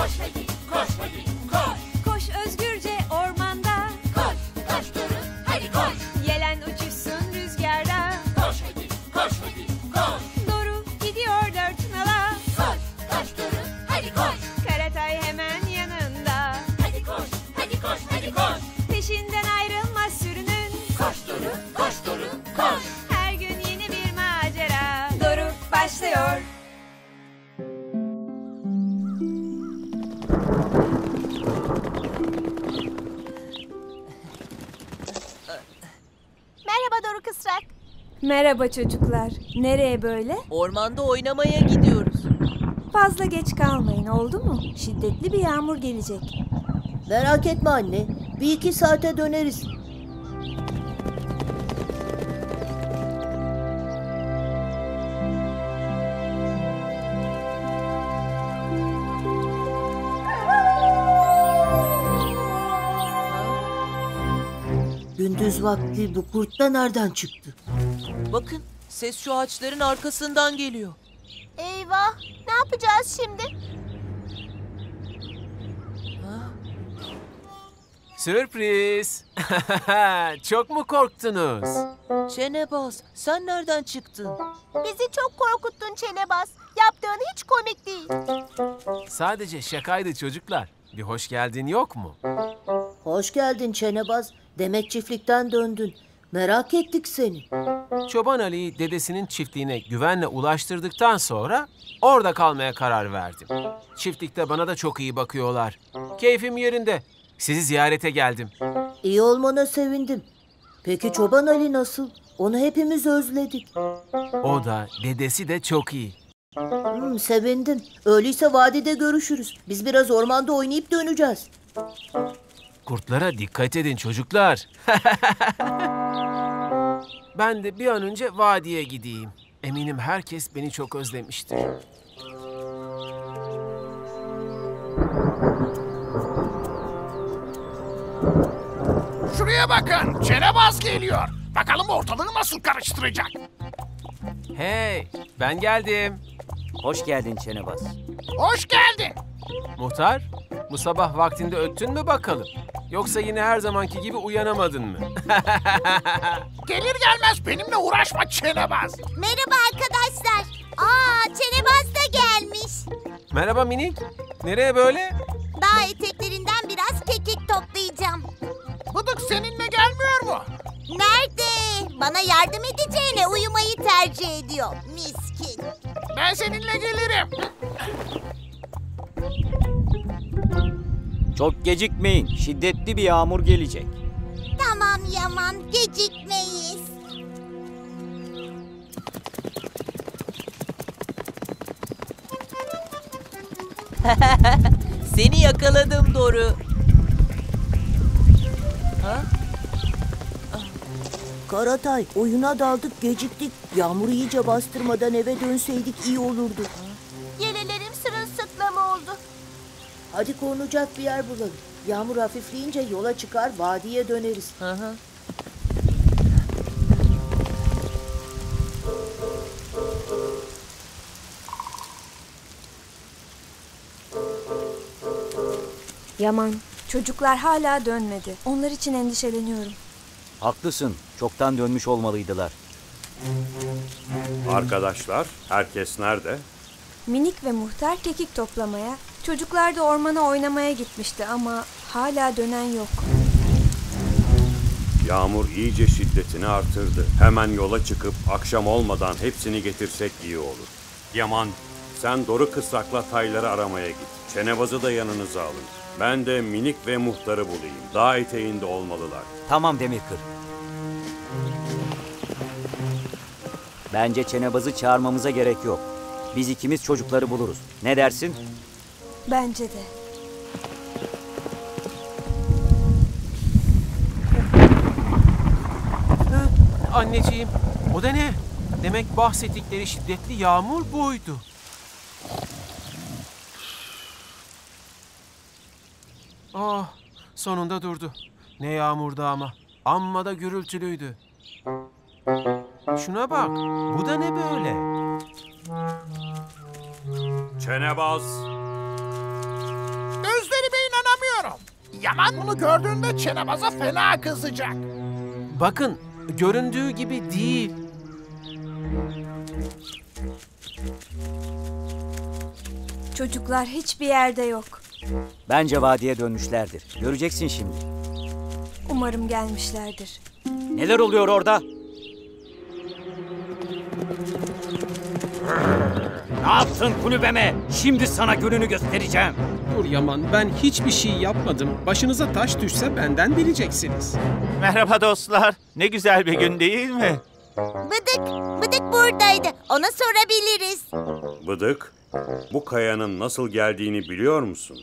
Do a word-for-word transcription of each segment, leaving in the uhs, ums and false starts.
Koş hadi, koş hadi, koş. Koş özgürce ormanda. Koş, koş Doru, hadi koş. Yelen uçuşsun rüzgarda. Koş hadi, koş hadi, koş. Doru gidiyor dört nala. Koş, koş Doru, hadi koş. Karatay hemen yanında. Hadi koş, hadi koş, hadi koş. Peşinden ayrılmaz sürünün. Koş Doru, koş Doru, koş. Her gün yeni bir macera. Doru başlıyor. Merhaba Doru Kısrak. Merhaba çocuklar. Nereye böyle? Ormanda oynamaya gidiyoruz. Fazla geç kalmayın, oldu mu? Şiddetli bir yağmur gelecek. Merak etme anne. Bir iki saate döneriz. Gündüz vakti bu kurt da nereden çıktı? Bakın, ses şu ağaçların arkasından geliyor. Eyvah, ne yapacağız şimdi? Sürpriz! Çok mu korktunuz? Çenebaz, sen nereden çıktın? Bizi çok korkuttun Çenebaz. Yaptığın hiç komik değil. Sadece şakaydı çocuklar. Bir hoş geldin yok mu? Hoş geldin Çenebaz. Demek çiftlikten döndün. Merak ettik seni. Çoban Ali'yi dedesinin çiftliğine güvenle ulaştırdıktan sonra orada kalmaya karar verdim. Çiftlikte bana da çok iyi bakıyorlar. Keyfim yerinde. Sizi ziyarete geldim. İyi olmana sevindim. Peki Çoban Ali nasıl? Onu hepimiz özledik. O da, dedesi de çok iyi. Hmm, sevindim. Öyleyse vadide görüşürüz. Biz biraz ormanda oynayıp döneceğiz. Kurtlara dikkat edin çocuklar. Ben de bir an önce vadiye gideyim. Eminim herkes beni çok özlemiştir. Şuraya bakın, Çenebaz geliyor. Bakalım ortalığı nasıl karıştıracak. Hey, ben geldim. Hoş geldin Çenebaz. Hoş geldin. Muhtar, bu sabah vaktinde öttün mü bakalım? Yoksa yine her zamanki gibi uyanamadın mı? Gelir gelmez benimle uğraşma Çenebaz. Merhaba arkadaşlar. Aa, Çenebaz da gelmiş. Merhaba minik. Nereye böyle? Dağ eteklerinden biraz kekik toplayacağım. Bıdık seninle gelmiyor mu? Nerede? Bana yardım edeceğine uyumayı tercih ediyor. Miskin. Ben seninle gelirim. Çok gecikmeyin. Şiddetli bir yağmur gelecek. Tamam Yaman, gecikmeyiz. Seni yakaladım Doru. Ha? Karatay, oyuna daldık, geciktik. Yağmur iyice bastırmadan eve dönseydik iyi olurdu. Yelelerim sırılsıklam oldu. Hadi korunacak bir yer bulalım. Yağmur hafifleyince yola çıkar, vadiye döneriz. Hı hı. Yaman, çocuklar hala dönmedi. Onlar için endişeleniyorum. Haklısın. Çoktan dönmüş olmalıydılar. Arkadaşlar, herkes nerede? Minik ve muhtar kekik toplamaya, çocuklar da ormana oynamaya gitmişti ama hala dönen yok. Yağmur iyice şiddetini artırdı. Hemen yola çıkıp akşam olmadan hepsini getirsek iyi olur. Yaman, sen Doru Kısrak'la Tayları aramaya git. Çenebaz'ı da yanınıza alın. Ben de Minik ve Muhtar'ı bulayım. Dağ eteğinde olmalılar. Tamam Demirkır. Bence Çenebaz'ı çağırmamıza gerek yok. Biz ikimiz çocukları buluruz. Ne dersin? Bence de. Ha, anneciğim, o da ne? Demek bahsettikleri şiddetli yağmur buydu. Oh, sonunda durdu. Ne yağmurdu ama. Amma da gürültülüydü. Şuna bak, bu da ne böyle? Çenebaz! Yaman bunu gördüğünde Çenebaz'a fena kızacak. Bakın, göründüğü gibi değil. Çocuklar hiçbir yerde yok. Bence vadiye dönmüşlerdir. Göreceksin şimdi. Umarım gelmişlerdir. Neler oluyor orada? Ne yaptın kulübeme? Şimdi sana gününü göstereceğim. Dur Yaman, ben hiçbir şey yapmadım. Başınıza taş düşse benden bileceksiniz. Merhaba dostlar. Ne güzel bir gün değil mi? Bıdık, Bıdık buradaydı. Ona sorabiliriz. Bıdık, bu kayanın nasıl geldiğini biliyor musun?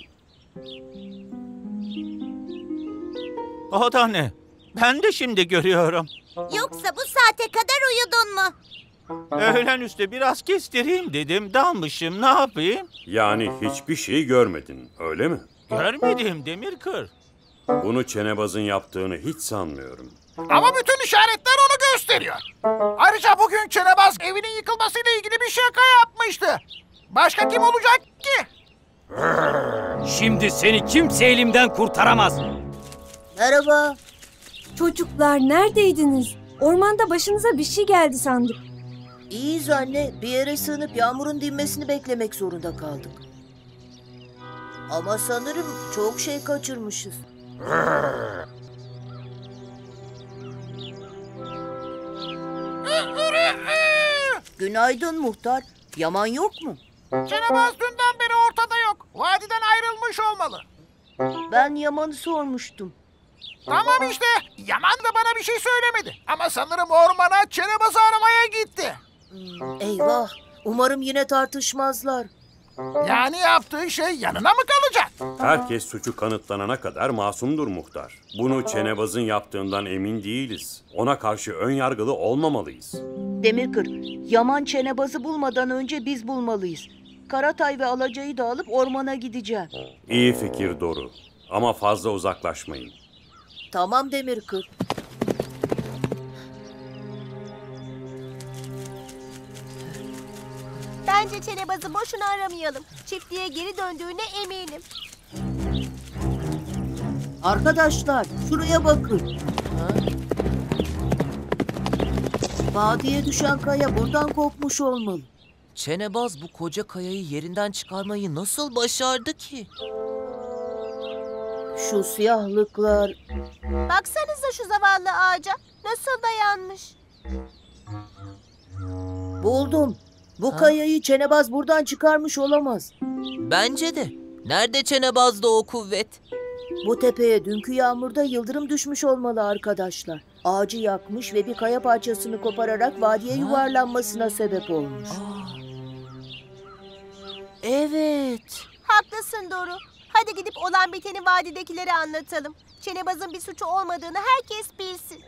O da ne? Ben de şimdi görüyorum. Yoksa bu saate kadar uyudun mu? Öğlen üstü biraz kestireyim dedim. Dalmışım, ne yapayım? Yani hiçbir şey görmedin, öyle mi? Görmedim Demirkır. Bunu Çenebaz'ın yaptığını hiç sanmıyorum. Ama bütün işaretler onu gösteriyor. Ayrıca bugün Çenebaz evinin yıkılmasıyla ilgili bir şaka yapmıştı. Başka kim olacak ki? Şimdi seni kimse elimden kurtaramaz. Merhaba. Çocuklar neredeydiniz? Ormanda başınıza bir şey geldi sandık. İyiyiz anne. Bir yere sığınıp yağmurun dinmesini beklemek zorunda kaldık. Ama sanırım çok şey kaçırmışız. Günaydın muhtar. Yaman yok mu? Çenebaz dünden beri ortada yok. Vadiden ayrılmış olmalı. Ben Yaman'ı sormuştum. Tamam işte. Yaman da bana bir şey söylemedi. Ama sanırım ormana Çenebaz'ı aramaya gitti. Hmm, eyvah. Umarım yine tartışmazlar. Yani yaptığı şey yanına mı kalacak? Herkes suçu kanıtlanana kadar masumdur muhtar. Bunu Çenebaz'ın yaptığından emin değiliz. Ona karşı ön yargılı olmamalıyız. Demirkır, Yaman Çenebaz'ı bulmadan önce biz bulmalıyız. Karatay ve Alaca'yı da alıp ormana gideceğim. İyi fikir Doru. Ama fazla uzaklaşmayın. Tamam Demirkır. Bence Çenebaz'ı boşuna aramayalım. Çiftliğe geri döndüğüne eminim. Arkadaşlar, şuraya bakın. Vadiye düşen kaya buradan kopmuş olmalı. Çenebaz bu koca kayayı yerinden çıkarmayı nasıl başardı ki? Şu siyahlıklar... Baksanıza şu zavallı ağaca. Nasıl dayanmış? Buldum. Bu Ha? kayayı Çenebaz buradan çıkarmış olamaz. Bence de. Nerede Çenebaz'da o kuvvet? Bu tepeye dünkü yağmurda yıldırım düşmüş olmalı arkadaşlar. Ağacı yakmış ve bir kaya parçasını kopararak vadiye yuvarlanmasına sebep olmuş. Evet. Haklısın Doru. Hadi gidip olan biteni vadidekilere anlatalım. Çenebaz'ın bir suçu olmadığını herkes bilsin.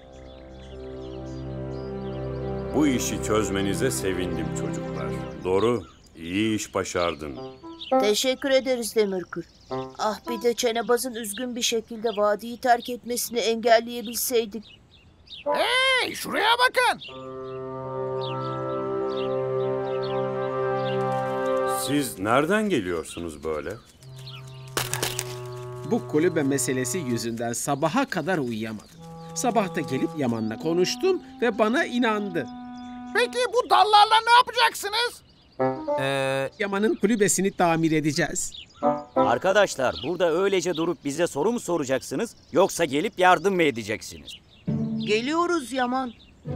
Bu işi çözmenize sevindim çocuklar. Doru, iyi iş başardın. Teşekkür ederiz Demirkır. Ah bir de Çenebaz'ın üzgün bir şekilde vadiyi terk etmesini engelleyebilseydik. Hey, şuraya bakın. Siz nereden geliyorsunuz böyle? Bu kulübe meselesi yüzünden sabaha kadar uyuyamadım. Sabah da gelip Yaman'la konuştum ve bana inandı. Peki bu dallarla ne yapacaksınız? Ee, Yaman'ın kulübesini tamir edeceğiz. Arkadaşlar, burada öylece durup bize soru mu soracaksınız, yoksa gelip yardım mı edeceksiniz? Geliyoruz Yaman.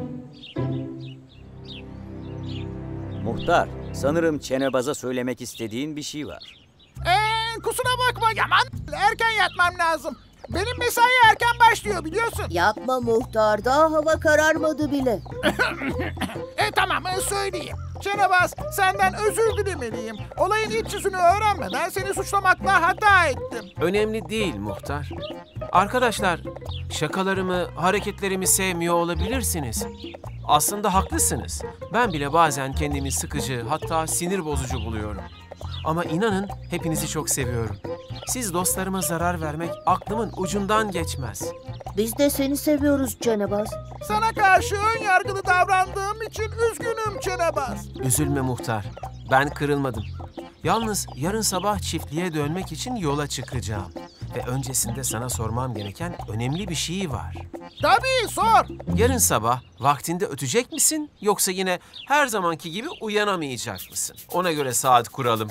Muhtar, sanırım Çenebaz'a söylemek istediğin bir şey var. Ee, kusura bakma Yaman. Erken yatmam lazım. Benim mesai erken başlıyor biliyorsun. Yapma muhtar, daha hava kararmadı bile. e tamam söyleyeyim. Çenebaz, senden özür dilemeliyim. Olayın iç yüzünü öğrenmeden seni suçlamakla hata ettim. önemli değil muhtar. Arkadaşlar, şakalarımı, hareketlerimi sevmiyor olabilirsiniz. Aslında haklısınız. Ben bile bazen kendimi sıkıcı, hatta sinir bozucu buluyorum. Ama inanın hepinizi çok seviyorum. Siz dostlarıma zarar vermek aklımın ucundan geçmez. Biz de seni seviyoruz Çenebaz. Sana karşı ön yargılı davrandığım için üzgünüm Çenebaz. Üzülme muhtar. Ben kırılmadım. Yalnız yarın sabah çiftliğe dönmek için yola çıkacağım. Ve öncesinde sana sormam gereken önemli bir şey var. Tabii sor. Yarın sabah vaktinde ötecek misin yoksa yine her zamanki gibi uyanamayacak mısın? Ona göre saat kuralım.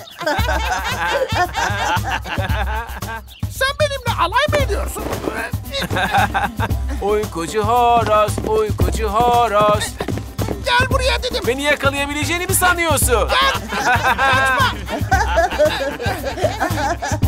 Sen benimle alay mı ediyorsun? Uykucu horoz, uykucu horoz. Gel buraya dedim. Beni yakalayabileceğini mi sanıyorsun? Kaçma.